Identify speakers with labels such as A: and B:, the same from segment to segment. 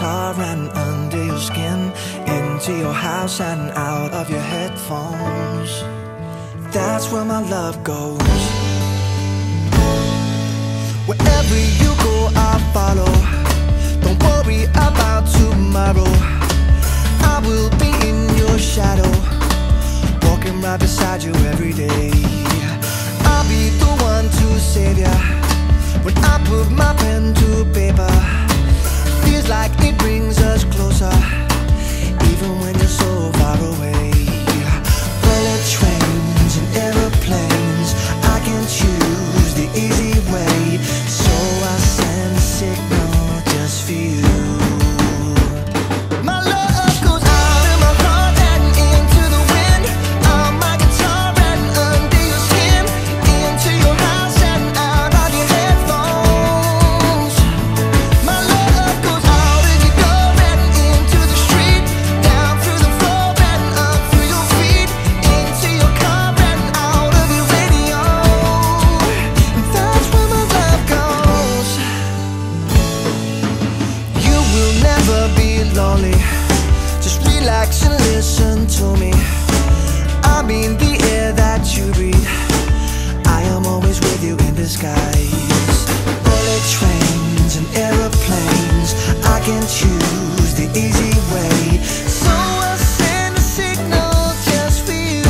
A: guitar and under your skin, into your house and out of your headphones. That's where my love goes. Wherever you go, I'll follow. Don't worry about tomorrow. I will be in your shadow, walking right beside you every day. I'll be the one to save ya when I put my pen to paper. Feels like it brings us closer, even when you're so far away. Bullet trains and aeroplanes, I can choose the easy way, so I send a signal just for you. Just relax and listen to me. I'm in the air that you breathe. I am always with you in disguise. Bullet trains and aeroplanes, I can choose the easy way, so I'll send a signal just for you.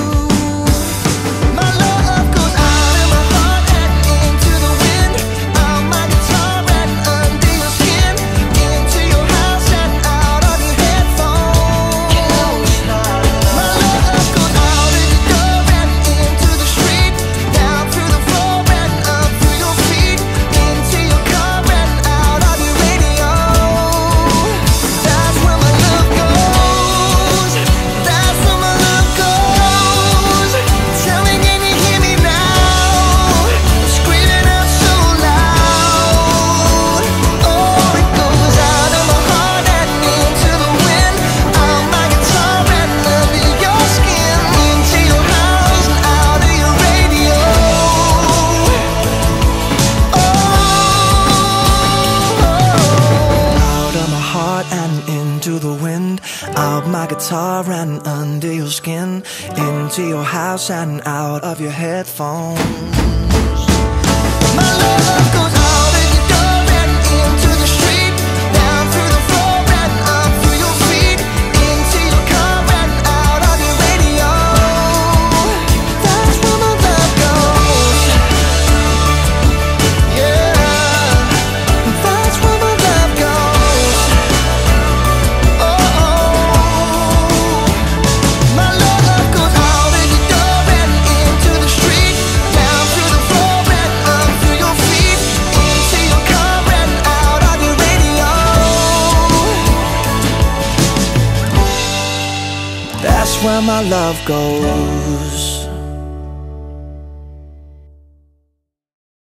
A: My love goes out in my heart and into the wind, out my guitar and under your skin, into your house and out of your headphones. My love goes out in the door and into the street, down through the floor and up through your feet, into your car and out of your radio. That's where my love goes. That's where my love goes. Tell me, can you hear me now? Screaming out so loud. Oh, it goes out of my heart and into the wind, out my guitar and under your skin, into your house and out of your radio. Out of my heart and into the wind, out my guitar and under your skin, into your house and out of your headphones. My love goes out in your door and into the street, down through the floor and up through your feet, into your car and out of your radio. That's where my love goes. Yeah, that's where my love goes. Oh, my love goes out in your door and into the street, down through the floor and up through your feet, into your car and out of your radio. That's where my love goes.